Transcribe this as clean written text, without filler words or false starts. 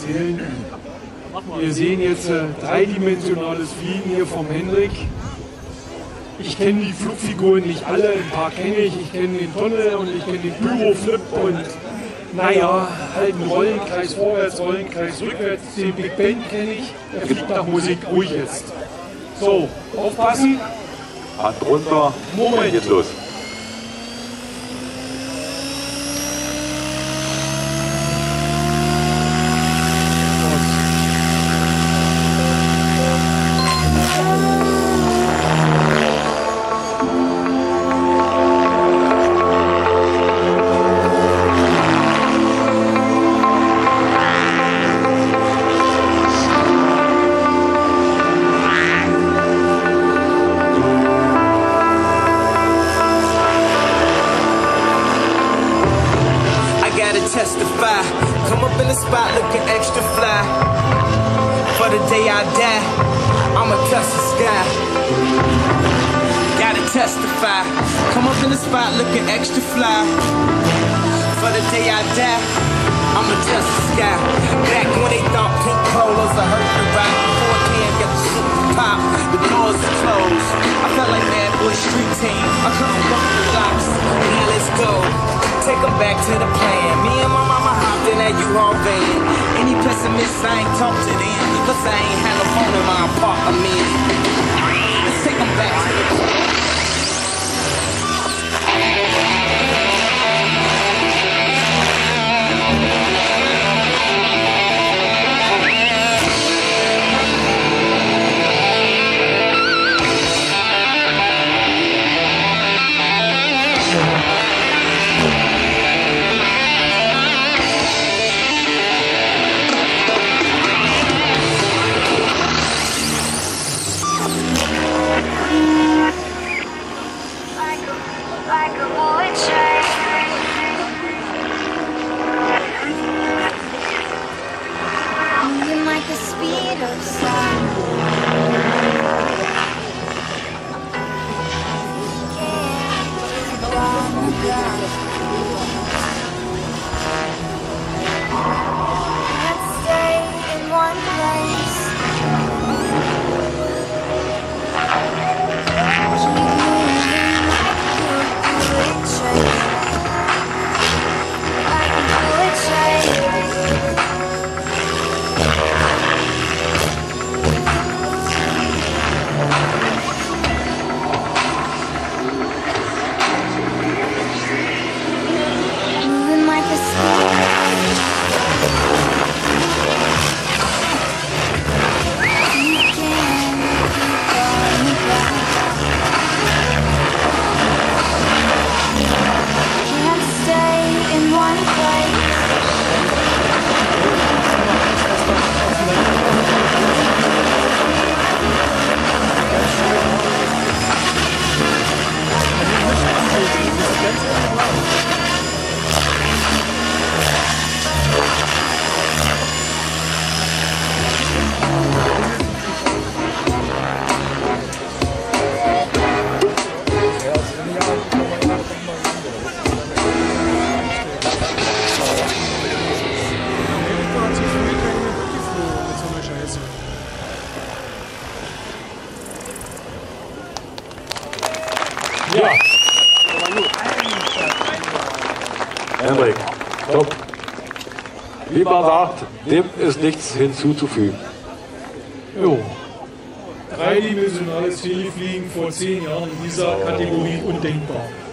erzählen. Wir sehen jetzt dreidimensionales Fliegen hier vom Hendrik. Ich kenne die Flugfiguren nicht alle, ein paar kenne ich. Ich kenne den Tonne und ich kenne den Pyroflip und naja, halt einen Rollenkreis vorwärts, Rollenkreis rückwärts. Den Big Ben kenne ich, der fliegt nach Musik, ruhig jetzt. So, aufpassen. Hand runter, Moment. Jetzt los. Testify, come up in the spot looking extra fly. For the day I die, I'ma touch the sky. Gotta testify, come up in the spot looking extra fly. For the day I die, I'ma touch the sky. Back when they thought pink colas I hurt the rock. Before I can get the shit to pop, the doors are closed. I felt like Bad Boy Street Team, I couldn't work the locks. Now let's go. Take them back to the plan. Me and my mama hopped in that U-Haul van. Any pessimists, I ain't talk to them, cause I ain't had no phone in my apartment. Let's take them back to the plan. Like a bullet train. Moving like the speed of sound. Can't stay in one place. Ja. Hendrik, stopp. Wie man sagt, dem ist nichts hinzuzufügen. Jo. Dreidimensionales Telefliegen vor 10 Jahren in dieser Kategorie undenkbar.